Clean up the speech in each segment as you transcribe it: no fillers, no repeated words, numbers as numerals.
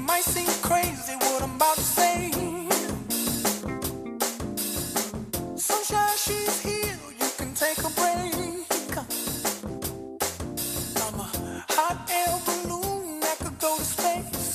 might seem crazy what I'm about to say. Sunshine, she's here, you can take a break. I'm a hot air balloon that could go to space.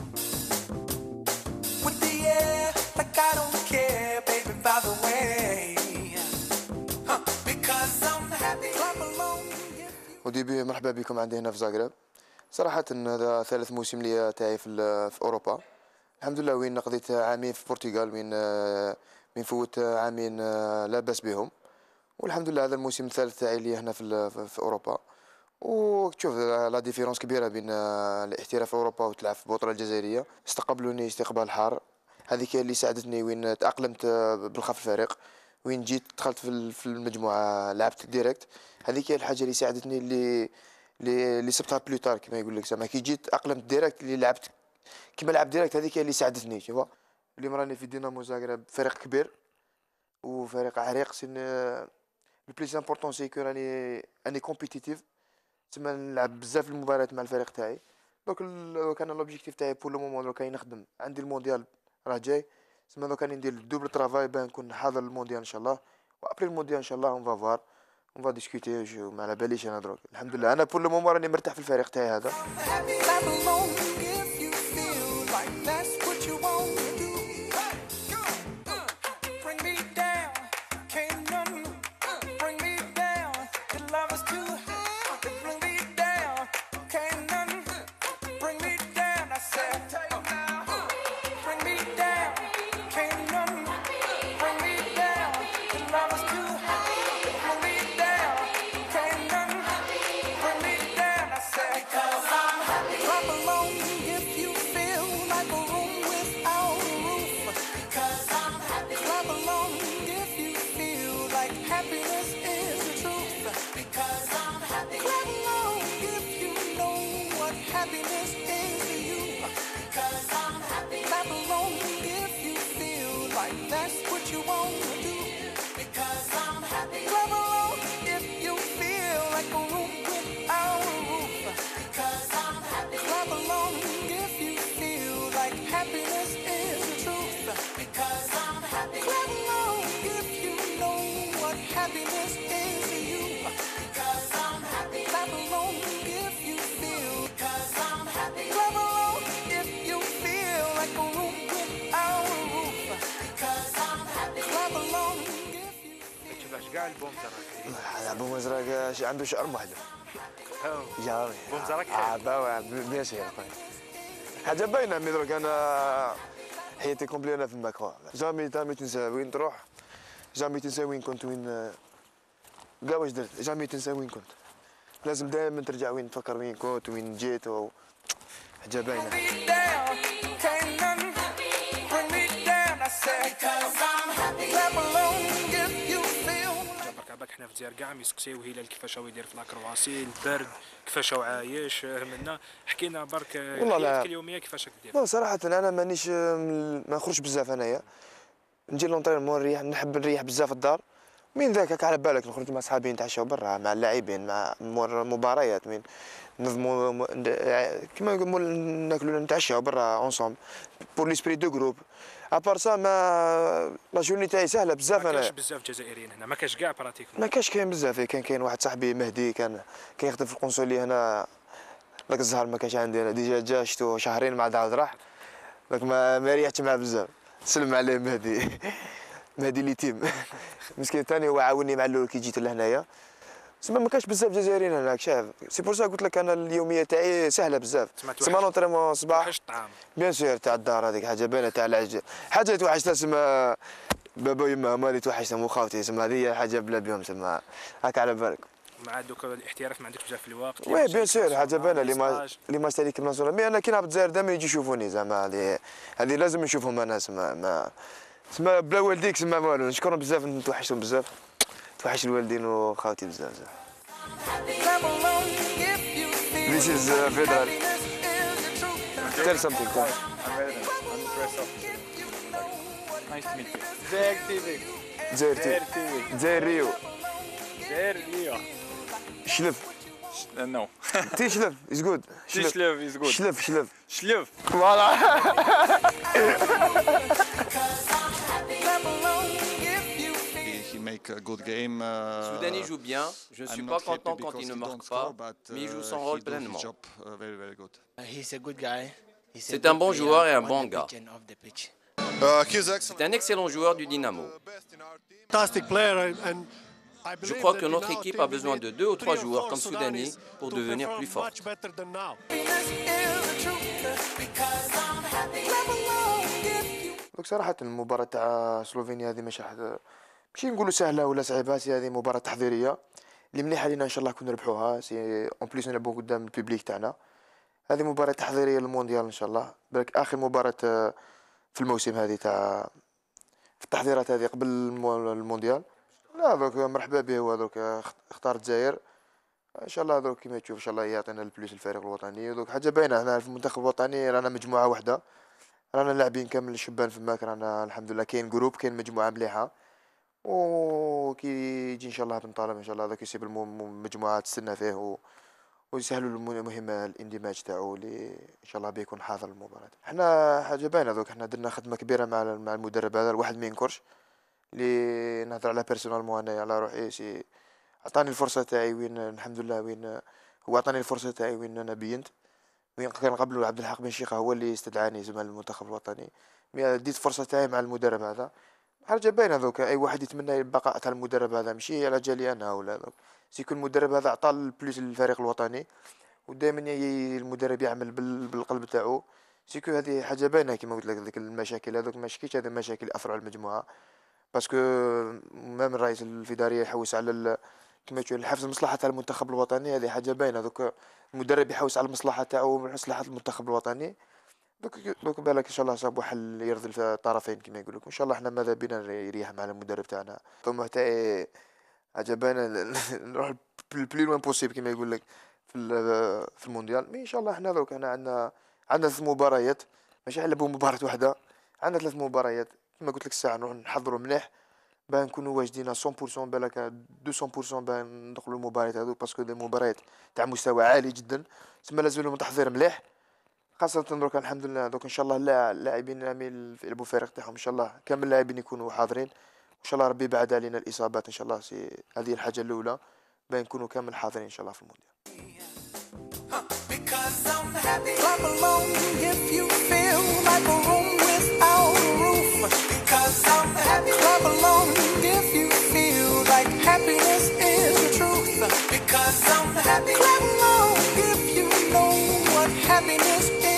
With the air, like I don't care, baby, by the way. Because I'm happy, clap along. وديبي مرحبا بكم عندي هنا في زاغرب. صراحة هذا ثالث موسم لي تاعي في أوروبا. الحمد لله وين قضيت عامين في البرتغال وين فوت عامين لا بأس بهم. والحمد لله هذا الموسم الثالث تاعي لي هنا في أوروبا. وتشوف لا ديفيرونس كبيرة بين الاحتراف في أوروبا وتلعب في البطولة الجزائرية. استقبلوني استقبال حار. هذيك اللي ساعدتني وين تأقلمت بالخف الفريق. وين جيت دخلت في المجموعة لعبت ديريكت. هذيك هي الحاجة اللي ساعدتني اللي سبتها بلوتار كما يقول لك زعما كي جيت أقلمت ديريكت اللي لعبت كيما لعب ديريكت هذيك هي اللي ساعدتني شوف. اليوم راني في دينامو زاغرب فريق كبير وفريق عريق سن لو بليس امبورطون سي كو راني كومبيتيتيف تما نلعب بزاف المباريات مع الفريق تاعي. دونك كان لوبجيكتيف تاعي بور لو مومون لو كاين نخدم عندي المونديال راه جاي تما لو كان ندير الدوبل ترافاي باه نكون حاضر المونديال ان شاء الله. وابري المونديال ان شاء الله اون فافوار اون فا ديسكوتي ما على باليش انا دروك. الحمد لله انا بور لو مومون راني مرتاح في الفريق تاعي هذا. بومزراك عنده شعر محلو. جاري بومزراك بيان سير حاجه باينه مي دروك انا حياتي كومبلي انا في الماكرو. جامي تنسى وين تروح، جامي تنسى وين كنت وين كاع واش درت، جامي تنسى وين كنت. لازم دائما ترجع وين تفكر وين كنت وين جيت حاجه باينه. حنا في الجزائر كاع يسقسيو هلال كيفاش هو يدير في لاكرواسي البرد كيفاش هو عايش منا. حكينا برك حياتك اليوميه كيفاش دير. لا صراحه انا مانيش ما نخرجش بزاف انايا نجي لونطرينمون نريح نحب نريح بزاف الدار. من ذاك على بالك نخرج مع صحابي نتعشاو برا مع اللاعبين مع مباريات من نظموا كيما نقولوا ناكلوا نتعشاو برا اونصومبل بور ليسبري دو جروب. ابار سا ما لا جورني تاعي سهله بزاف. انا ما كاينش بزاف جزائريين هنا ما كاش كاع براتيكمون. ما كاش كاين بزاف. كاين واحد صاحبي مهدي كان يخدم في القنصليه هنا. داك الزهر ما كاش عندي انا ديجا جا شتو شهرين مع عاود راح داك ما ريحتش معاه بزاف. سلم عليه مهدي مهدي لي تيم مسكين ثاني هو عاوني مع الاول كي جيت لهنايا. تسمى ما كاش بزاف جزائريين هناك شاف. سي بور سا قلت لك انا اليوميه تاعي سهله بزاف. تسمى لونطريمون صباح الطعام بيان سور تاع الدار هذيك حاجه باينه تاع العجل. حاجه اللي توحشتها تسمى بابا ويما هما اللي توحشتهم وخاوتي تسمى هذه حاجه بلا بهم تسمى هاك على بالك. مع دوك الاحتراف ما عندكش بزاف في الوقت. وي بيان سور حاجه باينه اللي ما تاع ليكيب ناسيونال. مي انا كي نهبط الجزائر دائما يجي يشوفوني زعما هذه لازم نشوفهم انا تسمى بلا والديك تسمى والو. نشكرهم بزاف نتوحشهم بزاف توحش الوالدين وخاوتي بزاف. This is Federal. Tell something. I'm press officer. Nice to meet you. Zaire TV. Zaire TV. Zaire Rio. Zaire Rio. شلف. No. Tischlev is good. Tischlev is good. Shlev. Shlev. Voilà. He make a good game. Soudani joue bien. Je ne suis pas content quand il ne marque pas, mais il joue son rôle pleinement. He's a good guy. C'est un bon joueur et un bon gars. Cusack. C'est un excellent joueur du Dynamo. Fantastic player and Je crois que notre équipe a besoin de 2 ou 3 joueurs comme Soudani pour devenir plus forte. دونك صراحة المباراة تاع سلوفينيا هذه ماشي نقولوا سهلة ولا صعيبة، هذه مباراة تحضيرية اللي مليحة لينا ان شاء الله نكون نربحوها. سي اون بليس نلعبوا قدام البوبليك تاعنا. هذه مباراة تحضيرية للمونديال ان شاء الله، بالك اخر مباراة في الموسم هذه تاع في التحضيرات هذه قبل المونديال. لا دوك مرحبا به، هو دوك اختار الجزائر ان شاء الله. دوك كيما تشوف ان شاء الله يعطينا البلوس الفريق الوطني. دوك حاجه باينه هنا في المنتخب الوطني رانا مجموعه واحده، رانا لاعبين كامل الشبان فماك، رانا الحمد لله كاين جروب، كاين مجموعه مليحه. وكي يجي ان شاء الله بن طالب ان شاء الله هذاك يسيب المجموعه تستنى فيه ويسهلوا المهمه الاندماج تاعو اللي ان شاء الله بيكون حاضر المباراه. احنا حاجه باينه دوك احنا درنا خدمه كبيره مع المدرب هذا، الواحد ما ينكرش اللي نهضر على بيرسونالمون انايا على روحي. سي عطاني الفرصه تاعي وين الحمد لله، وين هو عطاني الفرصه تاعي وين انا بينت، وين كان قبل عبد الحق بن شيخه هو اللي استدعاني زعما المنتخب الوطني. ديت فرصه تاعي مع المدرب هذا. حاجه باينه دوك اي واحد يتمنى البقاء تاع المدرب هذا، ماشي على جالي انا ولا دوك. سيكون المدرب هذا عطى البلوس للفريق الوطني، ودائما المدرب يعمل بالقلب تاعو. سيكون هذه حاجه باينه كما قلت لك. ديك المشاكل هذوك ما شكيتش، هذه مشاكل اثروا على المجموعه، باسكو مام الرئيس الفداريه يحوس على كما تقول حفظ المصلحه تاع المنتخب الوطني. هذه حاجه باينه دوك المدرب يحوس على المصلحه تاعو ومصلحه المنتخب الوطني. دوك بالك ان شاء الله صاب حل يرضي الطرفين كما يقول لك. ان شاء الله احنا ماذا بينا يريح مع المدرب تاعنا. الطموح تاعي حاجه باينه نروح البلي لوين بوسيبل كما يقول لك في المونديال. مي ان شاء الله احنا دوك احنا عندنا 3 مباريات، ماشي نلعبوا مباراه واحده، عندنا 3 مباريات كما قلت لك الساعه نروح نحضروا مليح باه نكونوا واجدين 100% بالك 200% باه ندخلوا المباريات هذوك، باسكو دي مباريات تاع مستوى عالي جدا، تسمى لازم لهم تحضير مليح. خاصة دروك الحمد لله دوك ان شاء الله اللاعبين يلعبوا الفريق تاعهم ان شاء الله كامل اللاعبين يكونوا حاضرين، وان شاء الله ربي يبعد علينا الاصابات ان شاء الله. هذه الحاجة الأولى باه نكونوا كامل حاضرين ان شاء الله في المونديال. Because I'm happy. Clap along if you feel like a room without a roof. Because I'm happy. Clap along if you feel like happiness is the truth. Because I'm happy. Clap along if you know what happiness is.